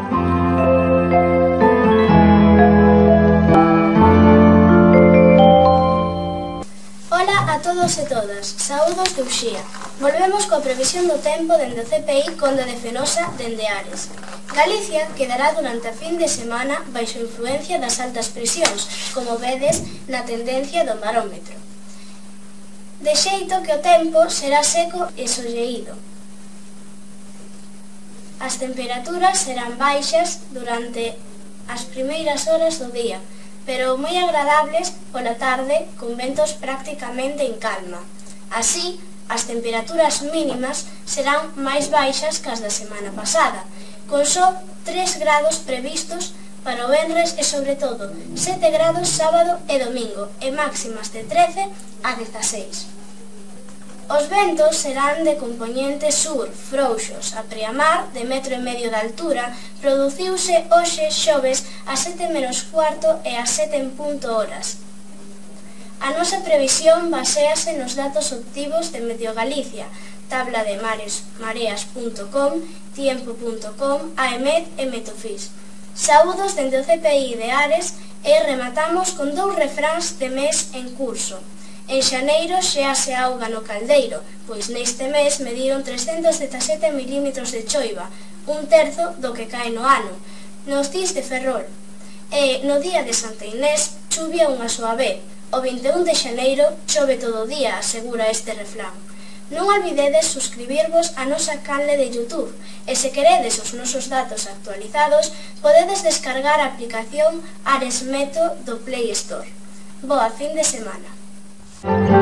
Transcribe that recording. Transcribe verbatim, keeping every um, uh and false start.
Ola a todos e todas, saúdos de Uxía. Volvemos coa previsión do tempo dende o C P I Conde de Fenosa dende Ares. Galicia quedará durante a fin de semana baixo influencia das altas presións, como vedes na tendencia do barómetro. De xeito que o tempo será seco e solleído. As temperaturas serán baixas durante as primeiras horas do día, pero moi agradables pola tarde con ventos prácticamente en calma. Así, as temperaturas mínimas serán máis baixas que as da semana pasada, con só tres grados previstos para o venres e, sobre todo, sete grados sábado e domingo e máximas de trece a dezaseis. Os ventos serán de compoñente sur, frouxos, a preamar, de metro e medio de altura, produciuse hoxe xoves a sete menos cuarto e a sete en punto horas. A nosa previsión baséase nos datos obtivos de Meteo Galicia, tabla de mares, mareas punto com, tiempo punto com, AEMET e Metofis. Saúdos dende o C P I de Ares e rematamos con dous refráns de mes en curso. En xaneiro xa se auga no caldeiro, pois neste mes mediron trescentos dezasete milímetros de choiva, un terzo do que cae no ano, nos Cis de Ferrol. E no día de Santa Inés chuvia unha soa vez. O vinte e un de xaneiro chove todo o día, asegura este refrán. Non olvidedes suscribirvos a nosa canle de YouTube e se queredes os nosos datos actualizados podedes descargar a aplicación Ares Meto do Play Store. Boa fin de semana.